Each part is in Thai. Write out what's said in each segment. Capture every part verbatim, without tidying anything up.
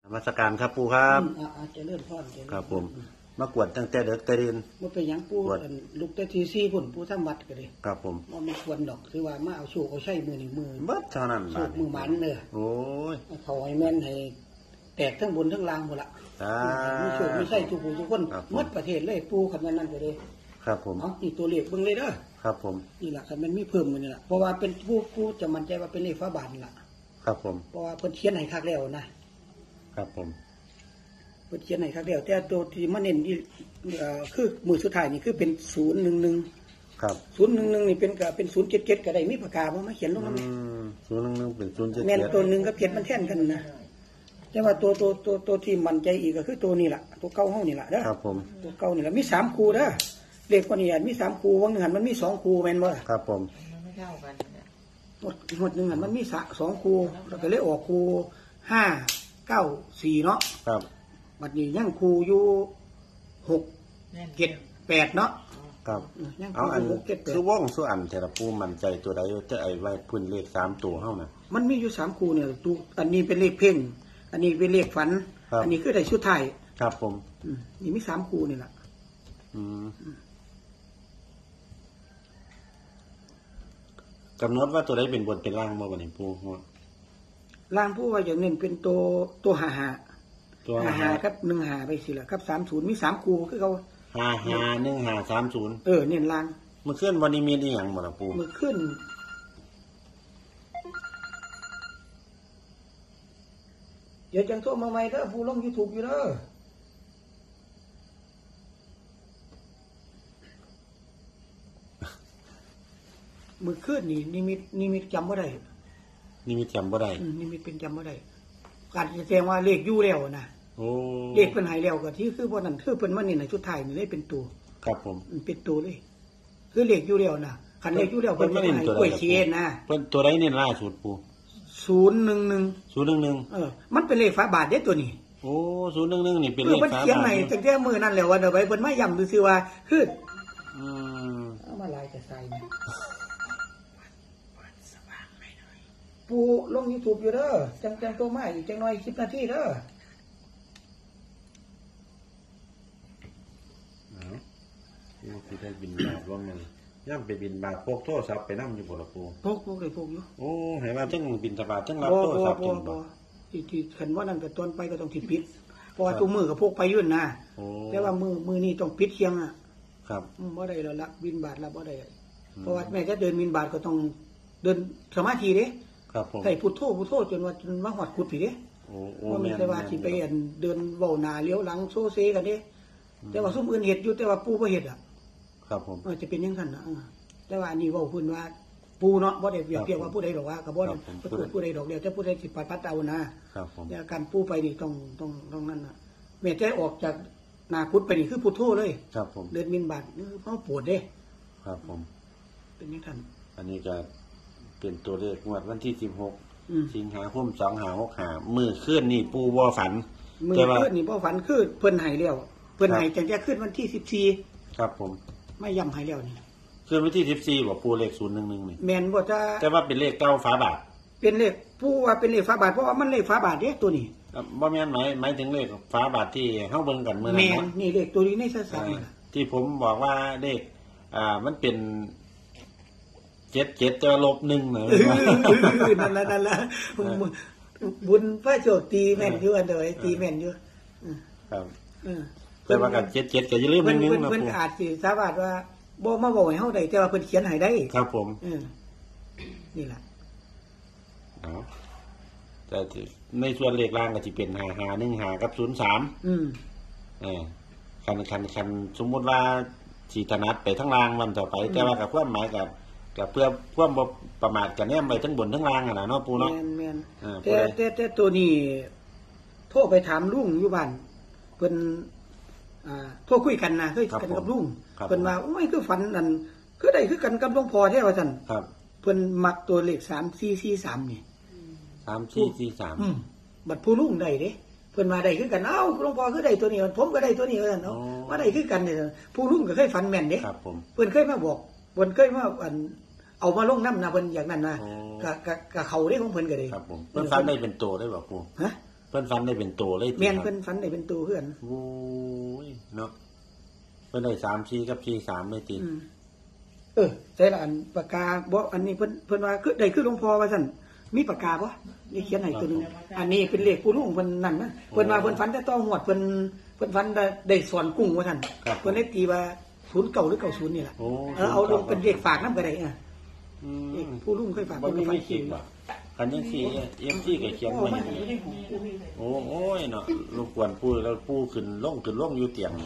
นมัสการครับปู่ครับอาจจะเลื่อนพ่อนครับผมมากวดตั้งแต่เด็กแต่เรียนว่าเป็นอย่างปู่ลูกแต่ทีซี่พุ่นปู่ทำวัดก็เลยครับผมว่าไม่ควรดอกคือว่ามาเอาโชคเอาใช้มือหนึ่งมือเบิดเท่านั้นโชคมือหมันเลยโอ้ยเขาให้แม่นให้แตกทั้งบนทั้งล่างหมดละมีโชคไม่ใช่ทุกผู้ทุกคนหมดประเทศเลยปู่คำนั้นนั่นก็เลยครับผมเอานี่ตัวเลขเบิ่งเลยเด้อครับผมนี่แหละครับมันมีเพิ่มมือนี่แหละเพราะว่าเป็นผู้ผู้จะมั่นใจว่าเป็นเลขฟ้าบาทล่ะครับผมเพราะว่าเพิ่นเขียนให้คักแล้วนะครับผมเพิ่นเขียนให้คักแล้วแต่ตัวที่มาเน้นอีเอ่อคือมือสุดท้ายนี่คือเป็นศูนย์หนึ่งหนึ่งครับศูนย์หนึ่งหนึ่งนี่เป็นก็เป็นศูนย์เจ็ดเจ็ดก็ได้มีปากกาบ่มาเขียนลงนำนี่ศูนย์หนึ่งหนึ่งเป็นศูนย์เจ็ดแม่นตัวหนึ่งกับเจ็ดมันแทนกันนะแต่ว่าตัวตัวตัวตัวที่มั่นใจอีกก็คือตัวนี้ล่ะตัวเก่าเฮานี่ล่ะเด้อครับผมตัวเก่านี่ล่ะมีสามคู่เด้อเลขตัวนี้มีสามคู่วงนึงหันมันมีสองคู่แม่นบ่ครับผมไม่เท่ากันหมดหมดนึงหันมันมีสองคู่แล้วก็เลยออกคู่ห้า เก้า สี่เนาะครับบัดนี้ยังคู่อยู่หก เจ็ด แปดเนาะครับเอาอันคือว่องส่วนอันแต่ละปูมั่นใจตัวใดจะไอ้ไว้พื้นเลขสามตัวเฮาน่ะมันมีอยู่สามคู่เนี่ยตัวอันนี้เป็นเลขเพ่งอันนี้เป็นเลขฝันอันนี้คือได้ชุดไทยครับผมนี่มีสามคู่นี่ล่ะอืมกำหนดว่าตัวใดเป็นบนเป็นล่างบ่บัดนี้ปูล่างผู้ว่าอย่างนี้เป็นตัวตัวหาหาตัวหาหาครับหนึ่งหาไปสิล่ะครับสามศูนย์มีสามคู่คือเขาห้าห้าหนึ่งห้าสามศูนย์เออเนี่ยล่างเมื่อคืนวันนี้มีอีหยังบ่ล่ะปูเมื่อคืนเดี๋ยวจังโทรมาใหม่เด้อผู้ลง YouTube อยู่เด้อเมื่อคืนนี่นิมิตนิมิตจำบ่ได้นิมิตจำบ่ได้นิมิตเป็นจำบ่ได้การแสดงว่าเลขอยู่แล้วนะโอ้เลขเพิ่นให้แล้วก็ที่คือบ่นั่นคือเพิ่นมานี่น่ะชุดไทยนี่เลยเป็นตัวครับผมเป็นตัวเลยคือเลขอยู่แล้วนะคันเลขอยู่แล้วเพิ่นมาให้กล้วยเชียนนะเพิ่นตัวใดนี่ล่าสุดปู่ศูนย์หนึ่งหนึ่งศูนย์หนึ่งหนึ่งเออมันเป็นเลขฝาบาทเด้ตัวนี้โอ้ศูนย์หนึ่งหนึ่งนี่เป็นเลขฝาบาทเพิ่นเขียนให้ตั้งแต่มื้อนั้นแล้วว่าเอาไว้เพิ่นมาย้ำซื่อๆว่าคืออืมเอามาลายจะใส่นี่ปูลง YouTube อยู่เด้อจังจังตัวมาอีกจังน้อยสิบนาทีเด้อเอาปูสิได้บินบาทว่ามันย่ำไปบินบาทพกโทรศัพท์ไปนำอยู่บ่ล่ะปูพกพกได้พกอยู่โอ้ให้ว่าจังบินบาทจังรับโทรศัพท์จังบ่ที่ที่คันว่านั่นก็ต้นไปก็ต้องที่ปิดเพราะว่าตัวมือก็พกไปอยู่นะแต่ว่ามือมือนี่ต้องปิดเคียงอ่ะครับบ่ได้แล้วละบินบาทละบ่ได้เพราะว่าแม่จะเดินบินบาทก็ต้องเดินสมาธิเด้ครับผมใส่พุทโธพุทโธจนว่าจนมาฮอดกุดพี่เด้โอ้โอ้แม่นแต่ว่าสิไปเดินเว้าหน้าเลี้ยวหลังโซเซกันเด้แต่ว่าซุมอื่นเฮ็ดอยู่แต่ว่าปู่บ่เฮ็ดอ่ะครับผมเออจะเป็นจังซั่นน่ะแต่ว่าอันนี้เว้าเพิ่นว่าปู่เนาะบ่ได้เปรียบเทียบว่าผู้ใดดอกว่าก็บ่ได้ผู้ใดดอกเดียวแต่ผู้ใดสิปฏิบัติเอานะครับผมแต่การปู่ไปนี่ต้องต้องต้องนั่นน่ะแม่แต่ออกจากหน้ากุดไปนี่คือพุทโธเลยครับผมเดินบินบาทเฮาปวดเด้ครับผมเป็นจังซั่นอันนี้ก็เป็นตัวเลขงวดวันที่สิบหกสิงหาคมสองห้าหกห้ามื้อคืนนี่ปู่บ่ฝันมื้อคืนนี่บ่ฝันคือเพิ่นให้แล้วเพิ่นให้จังแต่คืนวันที่สิบสี่ครับผมไม่ย้ำให้แล้วนี่คืนวันที่สิบสี่บ่ปู่เลขศูนย์หนึ่งหนึ่งนี่แม่นบ่จะแต่ว่าเป็นเลขเก้าฝาบาทเป็นเลขปู่ว่าเป็นเลขฝาบาทเพราะว่ามันเลขฝาบาทเด้ตัวนี้บ่แม่นหมายหมายถึงเลขฝาบาทที่เฮาเบิ่งกันมื้อนั้นแม่นนี่เลขตัวนี้ในสัตว์นี่ล่ะที่ผมบอกว่าเลขอ่ามันเป็นเจ็ดเจ็ดจะลบหนึ่งเหรอนั่นแหละนั่นแหละบุญพระโชคตีแม่นอยู่อันเดียวตีแม่นอยู่ครับแต่ว่ากับเจ็ดเจ็ดก็อย่าลืมหนึ่งนึงนะเพิ่นอาจสิสามารถว่าบ่มาบอกให้เฮาได้แต่ว่าเพิ่นเขียนให้ได้ครับผมนี่ล่ะอ๋อแต่ในส่วนเลขล่างก็สิเป็นห้าห้าหนึ่งห้ากับศูนย์สามอืมเออคันคันคันสมมุติว่าสิถนัดไปทั้งล่างมันต่อไปแต่ว่ากับความหมายกับกับเพื่อความบ่ประมาทกันเนี่ยไปทั้งบนทั้งล่างอ่ะนะเนาะปู่เนาะแม่นๆแต่แต่แต่ตัวนี้โทรไปถามลุงอยู่บ้านเพิ่นอ่าโทรคุยกันนะเคยกันกับลุงเพิ่นว่าโอ้ยคือฝันนั่นคือได้คือกันกับหลวงพ่อแท้ว่าซั่นครับเพิ่นมักตัวเลขสามสี่สี่สามนี่สามสี่สี่สามอืมบัดผู้ลุงได้เด้เพิ่นมาได้คือกันเอ้าหลวงพ่อคือได้ตัวนี้ผมก็ได้ตัวนี้ว่าซั่นเนาะว่าได้คือกันนี่ผู้ลุงก็เคยฝันแม่นเด้ครับผมเพิ่นเคยมาบอกเพิ่นเคยมาอันเอามาลงน้ำนะเพิ่นอย่างนั้นนะกะกะกะเขาได้ของเพิ่นก็ได้ครับผมเพิ่นฝันได้เป็นโตได้บ่ปู่ฮะเพิ่นฝันได้เป็นตัวเลยแม่นเพิ่นฝันได้เป็นตัวเพื่อนโอ้ยเนาะเพิ่นได้สามสี่กับสี่สามเลยติเออใช่ละอันปากกาบ่อันนี้เพิ่นเพิ่นว่าคือได้คือหลวงพ่อว่าซั่นมีปากกาบ่นี่เขียนให้ตัวนึงอันนี้เป็นเลขผู้ลุงเพิ่นนั่นนะเพิ่นว่าเพิ่นฝันแต่ต้องหวดเพิ่นเพิ่นฝันได้ได้สอนกุ้งว่าซั่นเพิ่นได้ตีว่าศูนย์เก้าหรือเก้าศูนย์นี่ล่ะเออเอาลงเป็นเลขฝากนำก็ได้อ่ะอืมผู้ลุงเคยฝากบ่เพิ่นมีฝัไม่นคิดว่าคันจังซี่ เอ็ม ซี ก็เขียนไว้โอ้โอ้ยเนาะรบกวนปู่แล้วปู่ขึ้นลงขึ้นลงอยู่เตียง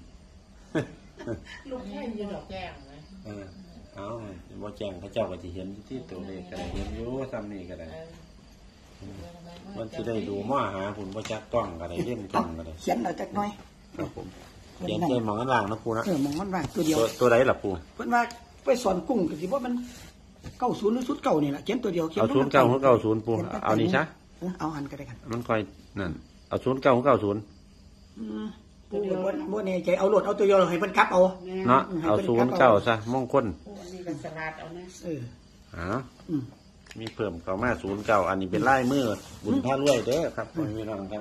ลูกแจ้งยืนดอกแจ้งไหมเออเอาบ่แจ้งเขาเจ้าก็สิเห็นที่ตัวเลขก็ได้เห็นอยู่ซ้ำนี่ก็ได้มันสิได้ดูมาหาคุณบ่จักต้องก็ได้เล่นต้องก็ได้เขียนเอาจักหน่อยครับผมเขียนใส่หมองข้างล่างนะปู่นะเออหมองมันว่างตัวเดียวตัวใดล่ะปู่เพิ่นว่าไปสอนกุ้งก็สิบ่มันเก้าศูนย์หรือศูนย์เก้านี่ล่ะเขียนตัวเดียวเขียนเอาศูนย์เก้าหรือเก้าศูนย์ปู่เอานี่ซะเอาหันก็ได้กันมันค่อยนั่นเอาศูนย์เก้าหรือเก้าศูนย์อืมปู่บ่บ่แน่ใจเอาโหลดเอาตัวเดียวให้เพิ่นกลับเอาเนาะเอาศูนย์เก้าซะมงคลนี่เป็นสลัดเอานะเอออ๋อมีเพิ่มเข้ามาศูนย์เก้าอันนี้เป็นลายมือบุญพระรวยเด้อครับพี่น้องครับ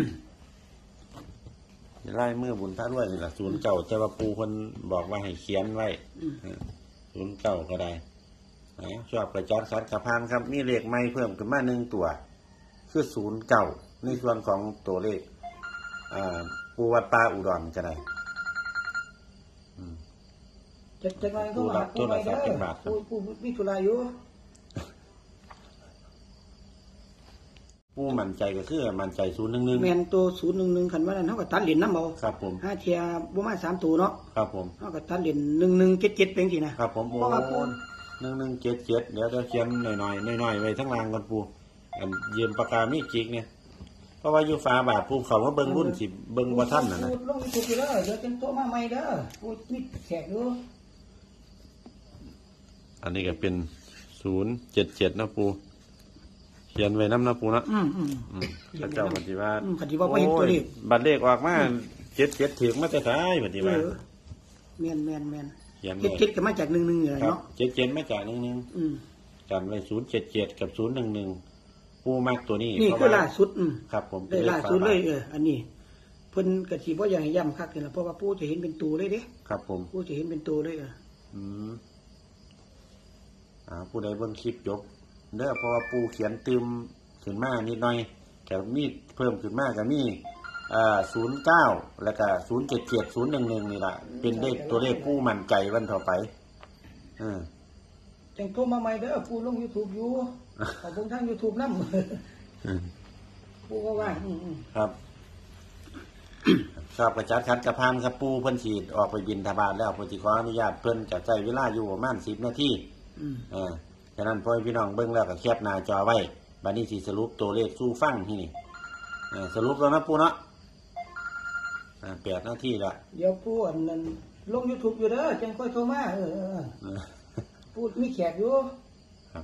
ลายมือบุญพระรวยนี่แหละศูนย์เก้าแต่ว่าปู่เพิ่นบอกว่าให้เขียนไว้ศูนย์เก้าก็ได้ชอบประจักษ์สัตว์กระพานครับมีเลขใหม่เพิ่มขึ้นมาหนึ่งตัวคือศูนย์เก้าในส่วนของตัวเลขปูวัดป่าอุดรก็ได้จะจะไงก็มาปูไปเด้อปูปูมีธุระอยู่ปูมั่นใจก็คือมั่นใจศูนย์หนึ่งหนึ่งแมนตัวศูนย์หนึ่งหนึ่งคันว่านั้นเขาก็ตัดเหรียญน้ำเบาครับผมห้าเทียบ่มาสามตัวเนาะครับผมเขาก็ตัดเหรียญหนึ่งหนึ่งเจ็ดเจ็ดเป็นสินะครับผมโอ้หนึ่งหนึ่งเจ็ดเจ็ดเดี๋ยวจะเขียนหน่อยหน่อยหน่อยหน่อยไว้ทั้งรางก่อนปูยืมปากกามีจิกเนี่ยเพราะว่าอยู่ฟ้าบาทปูเขาว่าเบิ้งรุ่นสิเบิ้งว่าท่านน่ะนะลงยูทูบเด้อเดี๋ยวเป็นโต๊ะมาใหม่เด้อปูมีแขกอยู่อันนี้ก็เป็นศูนย์เจ็ดเจ็ดนะปูเขียนไว้น้ำนะปูนะอืมอืมพระเจ้าปฏิวัติปฏิวัติไปเห็นตัวเลขบัตรเลขออกมาเจ็ดเจ็ดถึงมาแต่ท้ายปฏิวัติแมนแมนแมนเจ็ดเจ็ดก็มาจากหนึ่งหนึ่งเลยเนาะเจ็ดเจ็ดมาจากหนึ่งหนึ่งกันไว้ศูนย์เจ็ดเจ็ดกับศูนย์หนึ่งหนึ่งปูมากตัวนี้นี่คือล่าสุดครับผมได้ล่าสุดเลยเอออันนี้เพิ่นกะสิบ่อยากให้ย้ำคักเลยนะเพราะว่าปูจะเห็นเป็นตัวเลยเด้ครับผมปูจะเห็นเป็นตัวเลยอ่ะอืมอ่าผู้ใดเบิ่งคลิปจบเด้อเพราะว่าปูเขียนตืมขึ้นมานิดหน่อยแต่มีเพิ่มขึ้นมากับมีอ่าศูนย์เก้าแล้วก็ศูนย์เจ็ดเจ็ดศูนย์หนึ่งหนึ่งนี่แหละเป็นเลขตัวเลขปูมั่นใจวันต่อไปเออจังโทรมาใหม่เด้อปูลง YouTube อยู่ขอบคุณทาง YouTube นำปูก็ว่าครับชอบกระจัดคัดกระพานครับปูเพิ่นฉีดออกไปบิณฑบาตแล้วเพิ่นสิขออนุญาตเพิ่นจะใช้เวลาอยู่ประมาณสิบนาทีอ่าฉะนั้นพ่อพี่น้องเบิ่งแล้วก็แคปหน้าจอไว้บัดนี้สิสรุปตัวเลขสู่ฟังที่นี่อ่าสรุปแล้วนะปูเนาะอ่าแปดนาทีละเดี๋ยวปูอันนั้นลง YouTube อยู่เด้อจังค่อยโทรมาเออปูมีแขกอยู่ครับ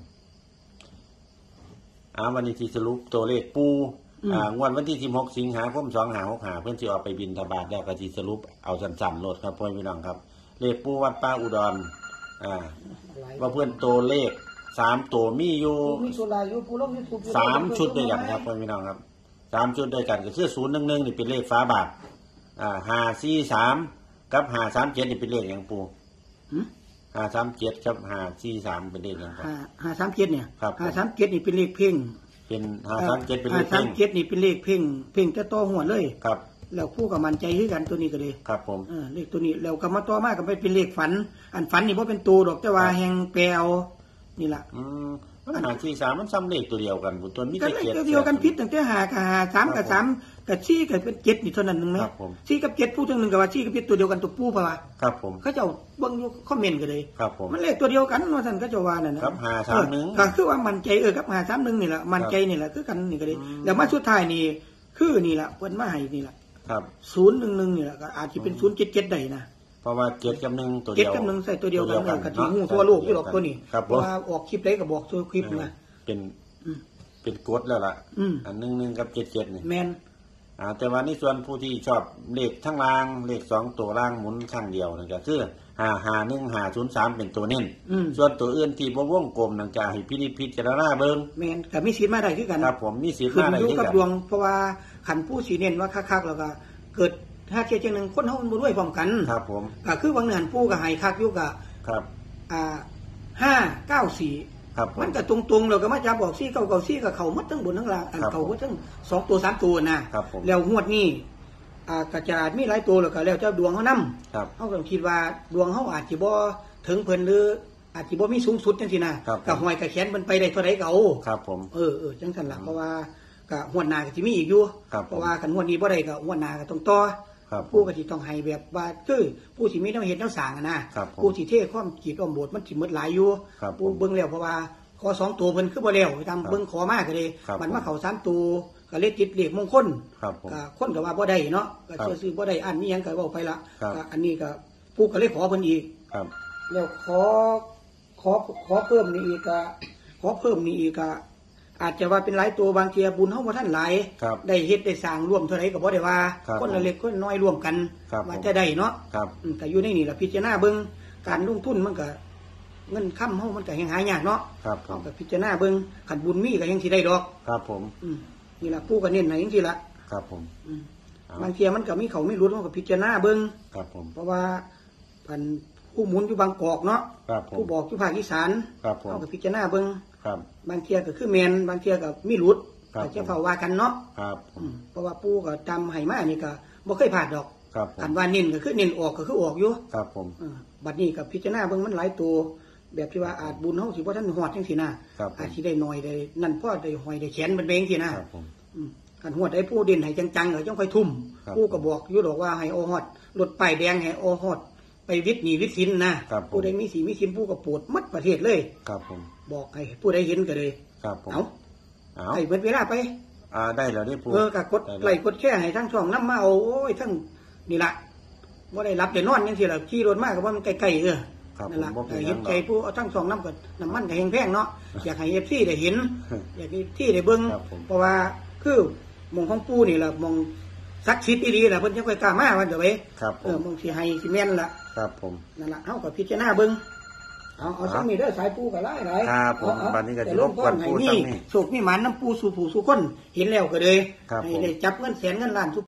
อ่าวันนี้สิสรุปตัวเลขปูอ่างวดวันที่สิบหกสิงหาคมสองห้าหกห้าเพิ่นสิออกไปบิณฑบาตแล้วก็สิสรุปเอาสั้นๆโลดครับพ่อพี่น้องครับเลขปูวัดป่าอุดรอ่าว่าเพื่อนตัวเลขสามตัวมีอยู่สามชุดด้วยกันครับพ่อพี่น้องครับสามชุดด้วยกันก็คือศูนย์หนึ่งหนึ่งนี่เป็นเลขฟ้าบาทอ่าห้าสี่สามกับห้าสามเจ็ดนี่เป็นเลขอย่างปูห้าสามเจ็ดกับห้าสี่สามเป็นเลขอย่างครับห้าสามเจ็ดเนี่ยห้าสามเจ็ดนี่เป็นเลขเพ่งเป็นห้าสามเจ็ดเป็นเลขเพ่งห้าสามเจ็ดนี่เป็นเลขเพ่งเพ่งจะต่อหัวเลยครับแล้วคู่กับมันใจให้กันตัวนี้ก็เลยครับผมเออเลขตัวนี้แล้วก็มาต่อมาก็ไปเป็นเลขฝันอันฝันนี่เพราะเป็นตัวดอกแต่ว่าแหงแปลวนี่แหละอืมห้าสี่สามมันซ้ำเลขตัวเดียวกันตัวนี้ไม่ใช่เจ็ดเดียวกันพิษตั้งแต่หากับหาสามกับสามกับชี้กับเป็นเจ็ดนี่เท่านั้นนึงไหมชี้กับเจ็ดพูดถึงหนึ่งกับว่าชี้กับเจ็ดตัวเดียวกันตัวปู้ป่ะครับผมเขาจะเบิ้งอยู่คอมเมนต์กันเลยครับผมมันเลขตัวเดียวกันว่าท่านก็จะว่านั่นนะครับหาสามหนึ่งก็คือว่ามันใจเออกับหาสามหนึ่งนี่แหละมันใจนี่แหละคือกันนี่ก็เลยแล้วมาสุดท้ายนี่คือนี่แหละเพิ่นมาให้นี่แหละครับศูนย์หนึ่งหนึ่งนี่แหละก็อาจจะเป็นศูนย์เจ็ดเจ็ดได้นะเพราะว่าเจ็ดกับหนึ่งตัวเดียวเจ็ดกับหนึ่งใส่ตัวเดียวกันเลยกระถิ่งทั่วโลกที่หลอกตัวนี้เพราะว่าออกคลิปได้ก็บอกตัวคลิปนะเป็นเป็นกฎแล้วล่ะอันหนึ่งหนึ่งกับเจ็ดเจ็ดนี่แมนอ่าแต่ว่าในส่วนผู้ที่ชอบเลขทั้งล่างเลขสองตัวล่างหมุนข้างเดียวนี่ก็คือห้าห้าหนึ่งห้าศูนย์สามเป็นตัวเน้นอืมส่วนตัวอื่นที่บ่วงกลมนั่นจะให้พินิจพิจารณาเบิ่งแม่นก็มีสิทธิ์มาได้คือกันครับผมมีสิทธิ์ขึ้นมาได้อยู่คือกับกันดวงเพราะว่าขันผู้สีเน้นว่าคักๆแล้วก็เกิดถ้าเทียจังหนึงคนเฮามันบ่รวยพร้อมกันครับผมก็คือบางเนือนผู้ก็ให้คักอยู่ก็ครับอ่าห้าเก้าสี่ครับผมมันก็ตรงๆแล้วก็มาจับบอกสี่เก้าเก้าสี่ก็เข้าหมดทั้งบนทั้งล่างอันครับเข้าหมดทั้งสองตัวสามตัวนะครับผมแล้วงวดนี้อ่ากระจาดมีหลายตัวแล้วก็แล้วเจ้าดวงเฮานำครับเฮาก็คิดว่าดวงเฮาอาจสิบ่ถึงเพิ่นหรืออาจสิบ่มีสูงสุดจังซี่นะครับ ก็ห้อยก็แขนเพิ่นไปได้เท่าใดก็เอาครับผมเออเออจังซั่นล่ะเพราะว่าก็งวดหน้าก็สิมีอีกอยู่ครับเพราะว่าคันงวดนี้บ่ได้ก็งวดหน้าก็ต้องต่อครับผู้ก็สิต้องให้แบบว่าคือผู้สิมีแนวเฮ็ดแนวสร้างอะนะครับผมผู้สิเทความคิดอ้อมโบสถ์มันสิหมดหลายอยู่ครับผมผู้เบิ่งแล้วเพราะว่าขอสองตัวเพิ่นคือบ่แล้วตามครับเบิ่งขอมาก็เลยครับมันมาเข้าสามตัวก็เลยติดเลขมงคลครับผมก็คนก็ว่าบ่ได้เนาะก็ครับเชื่อซื้อบ่ได้อันนี้ยังก็เว้าไปละครับก็อันนี้ก็ผู้ก็เลยขอเพิ่นอีกครับแล้วขอขอขอเพิ่มนี่อีกก็ขอเพิ่มนี่อีกก็อาจจะว่าเป็นหลายตัวบางเทียบุญเฮาบ่ทันหลายครับได้เฮ็ดได้สร้างร่วมเท่าไหร่ก็บ่ได้ว่าครับคนละเล็กคนละน้อยร่วมกันครับว่าผมจะได้เนาะครับอืมก็อยู่ในนี่ล่ะพิจารณาเบิ่งการลงทุนมันก็เงินค้ำเฮามันก็แฮงหายากเนาะครับผเอามก็พิจารณาเบิ่งคันบุญมีก็ยังสิได้ดอกครับผมอืมนี่ล่ะปู่ก็เน้นให้จังซี่ล่ะครับผมอืมเอาบางเทียมันก็มีเขาไม่รู้มันก็พิจารณาเบิ่งครับผมเพราะว่าพันผู้หมุนอยู่บางกอกเนาะครับผมผู้บอกอยู่ภาคอีสานครับผมเอาก็พิจารณาเบิ่งครับบางเทียก็คือแม่นบางเทียก็มีหลุดครับอาจจะเฝ้าว่ากันเนาะครับผอืมมเพราะว่าปู่ก็จำให้มานี่ก็บ่เคยพลาดดอกครับผอัมนว่าเน้นก็คือเน้นออกก็คือออกอยู่ครับผมเออบัดนี้กับพิจารณาเบิ่งมันหลายตัวแบบที่ว่าอาจบุญเฮาสิบ่ทันฮอดจังซี่นะครับผมอาจสิได้น้อยได้นั่นพอได้หอยได้แขนมันเบงซี่นะครับผมอืมคันฮอดได้ผู้เด่นให้จังๆก็จังค่อยทุ่มครับผู้ก็บอกอยู่ดอกว่าให้เอาฮอดรถป้ายแดงให้เอาฮอดไปวิทย์หนีวิทย์สินนะครับผมผู้ใดมีสีมีสินผู้ก็โปรดหมัดประเทศเลยครับผมบอกให้ผู้ใดเห็นก็เลยครับผมเอาเอาให้เบิดเวลาไปอ่าได้แล้วได้ปูเออก็กดไลค์กดแชร์ให้ทั้งช่องนํมาเอาโอ้ยทั้งนี่ล่ะบ่ได้รับได้นอนจังซี่ล่ะขี่รถมาก็ว่ามันใกล้ๆเออครับนั่นผมล่ะบ่เป็นหยัเห็งนดใจอกผู้เอาทั้งสองน้ำกับน้ำมันกับแหงแพงเนาะ อยากให้เอฟซีได้เห็น อยากให้ที่ได้เบิ้งครับผมเพราะว่าคือหมองของปู่นี่แหละหมองซักชิดอีหลีแหละเพิ่นจะค่อยกล้ามาวันเดี๋ยวไว้ครับผเออมหมองสิให้สิแม่นล่ะครับผมนั่นล่ะเฮาก็พิจารณาเบิ้งเอาเอาครับซ้ำนี่เด้อสายปู่ก็หลายหลายครับผมเอาเอาบัดนี้ก็สิแต่รบกวนปู่ให้มีซ้ำนี่โชคมีหมานน้ำปู่สู่ผู้สู่คนเห็นแล้วก็เลยครับให้ผมได้จับเงินแสนเงินล้าน